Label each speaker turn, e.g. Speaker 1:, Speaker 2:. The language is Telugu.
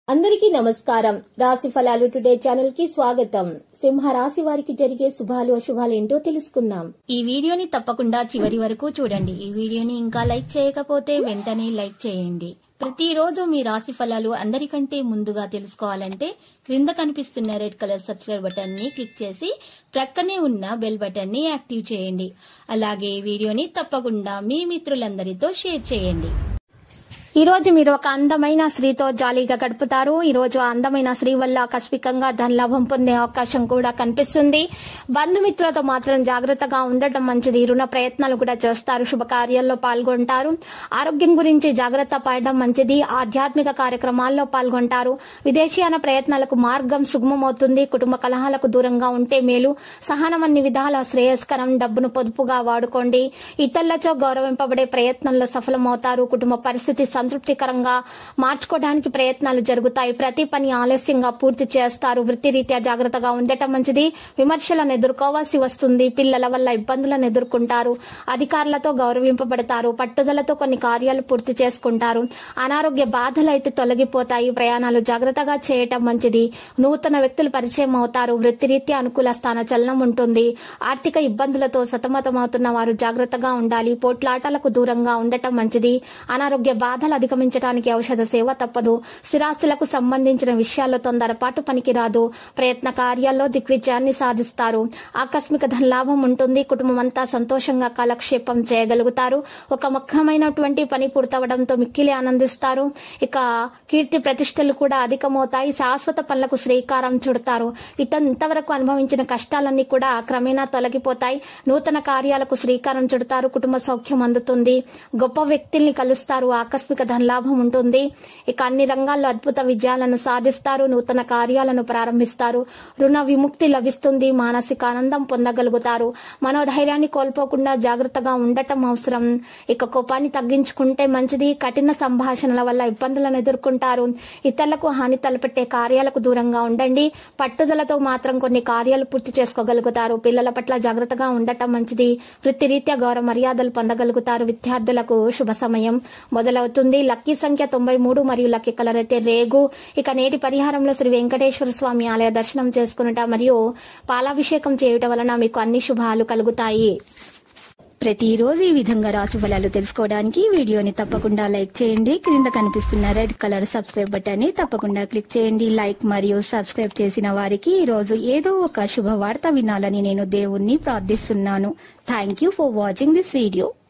Speaker 1: అందరికీ నమస్కారం. రాశి ఫలాలు టుడే ఛానల్ కి స్వాగతం. సింహ రాశి వారికి జరిగే శుభాలు అశుభాలు ఏంటో తెలుసుకుందాం. ఈ వీడియోని తప్పకుండా చివరి వరకు చూడండి. ఈ వీడియోని ఇంకా లైక్ చేయకపోతే వెంటనే లైక్ చేయండి. ప్రతిరోజు మీ రాశి ఫలాలు అందరికంటే ముందుగా తెలుసుకోవాలంటే క్రింద కనిపిస్తున్న రెడ్ కలర్ సబ్స్క్రైబ్ బటన్ ని క్లిక్ చేసి ప్రక్కనే ఉన్న బెల్ బటన్ ని యాక్టివ్ చేయండి. అలాగే ఈ వీడియోని తప్పకుండా మీ మిత్రులందరితో షేర్ చేయండి. ఈ రోజు మీరు ఒక అందమైన స్త్రీతో జాలీగా గడుపుతారు. ఈ రోజు ఆ అందమైన స్త్రీ వల్ల ఆకస్మికంగా ధనలాభం పొందే అవకాశం కూడా కనిపిస్తుంది. బంధుమిత్రులతో మాత్రం జాగ్రత్తగా ఉండటం మంచిది. రుణ ప్రయత్నాలు కూడా చేస్తారు. శుభకార్యాల్లో పాల్గొంటారు. ఆరోగ్యం గురించి జాగ్రత్త పడడం మంచిది. ఆధ్యాత్మిక కార్యక్రమాల్లో పాల్గొంటారు. విదేశీయాన ప్రయత్నాలకు మార్గం సుగమమవుతుంది. కుటుంబ కలహాలకు దూరంగా ఉంటే మేలు. సహనం అన్ని విధాల శ్రేయస్కరం. డబ్బును పొదుపుగా వాడుకోండి. ఇతరులతో గౌరవింపబడే ప్రయత్నంలో సఫలమవుతారు. కుటుంబ పరిస్థితి సంతృప్తికరంగా మార్చుకోవడానికి ప్రయత్నాలు జరుగుతాయి. ప్రతి పని ఆలస్యంగా పూర్తి చేస్తారు. వృత్తిరీత్యా జాగ్రత్తగా ఉండటం మంచిది. విమర్శలను ఎదుర్కోవాల్సి వస్తుంది. పిల్లల వల్ల ఇబ్బందులను ఎదుర్కొంటారు. అధికారులతో గౌరవింపబడతారు. పట్టుదలతో కొన్ని కార్యాలు పూర్తి చేసుకుంటారు. అనారోగ్య బాధలు అయితే తొలగిపోతాయి. ప్రయాణాలు జాగ్రత్తగా చేయటం మంచిది. నూతన వ్యక్తులు పరిచయం అవుతారు. వృత్తిరీత్యా అనుకూల స్థాన చలనం ఉంటుంది. ఆర్థిక ఇబ్బందులతో సతమతమవుతున్న వారు జాగ్రత్తగా ఉండాలి. పోట్లాటలకు దూరంగా ఉండటం మంచిది. అనారోగ్య బాధలు అధిగమించడానికి ఔషధ సేవ తప్పదు. స్థిరాస్తులకు సంబంధించిన విషయాల్లో తొందరపాటు పనికిరాదు. ప్రయత్న కార్యాల్లో దిగ్విజయాన్ని సాధిస్తారు. ఆకస్మిక ధనలాభం ఉంటుంది. కుటుంబం అంతా సంతోషంగా కాలక్షేపం చేయగలుగుతారు. ఒక ముఖ్యమైనటువంటి పని పూర్తవడంతో మిక్కిలి ఆనందిస్తారు. ఇక కీర్తి ప్రతిష్టలు కూడా అధికమవుతాయి. శాశ్వత పనులకు శ్రీకారం చుడతారు. ఇంతవరకు అనుభవించిన కష్టాలన్నీ కూడా క్రమేణా తొలగిపోతాయి. నూతన కార్యాలకు శ్రీకారం చుడతారు. కుటుంబ సౌఖ్యం అందుతుంది. గొప్ప వ్యక్తుల్ని కలుస్తారు. ఆకస్మిక ధనలాభం ఉంటుంది. ఇక అన్ని రంగాల్లో అద్భుత విజయాలను సాధిస్తారు. నూతన కార్యాలను ప్రారంభిస్తారు. రుణ విముక్తి లభిస్తుంది. మానసిక ఆనందం పొందగలుగుతారు. మనోధైర్యాన్ని కోల్పోకుండా జాగ్రత్తగా ఉండటం అవసరం. ఇక కోపాన్ని తగ్గించుకుంటే మంచిది. కఠిన సంభాషణల వల్ల ఇబ్బందులను ఎదుర్కొంటారు. ఇతరులకు హాని తలపెట్టే కార్యాలకు దూరంగా ఉండండి. పట్టుదలతో మాత్రం కొన్ని కార్యాలు పూర్తి చేసుకోగలుగుతారు. పిల్లల పట్ల జాగ్రత్తగా ఉండటం మంచిది. వృత్తిరీత్యా గౌరవ మర్యాదలు పొందగలుగుతారు. విద్యార్థులకు శుభ సమయం మొదలవుతుంది. లక్కీ సంఖ్య 93 మరియు లక్కీ కలర్ అయితే రేగు. ఇక నేటి పరిహారంలో శ్రీ వెంకటేశ్వర స్వామి ఆలయ దర్శనం చేసుకునుట మరియు పాలాభిషేకం చేయుట వలన మీకు అన్ని శుభాలు కలుగుతాయి. ప్రతిరోజు ఈ విధంగా రాశి ఫలాలు తెలుసుకోవడానికి వీడియోని తప్పకుండా లైక్ చేయండి. క్రింద కనిపిస్తున్న రెడ్ కలర్ సబ్స్క్రైబ్ బటన్ ని తప్పకుండా క్లిక్ చేయండి. లైక్ మరియు సబ్స్క్రైబ్ చేసిన వారికి ఈ రోజు ఏదో ఒక శుభవార్త వినాలని నేను దేవుణ్ణి ప్రార్థిస్తున్నాను. Thank you for watching this video.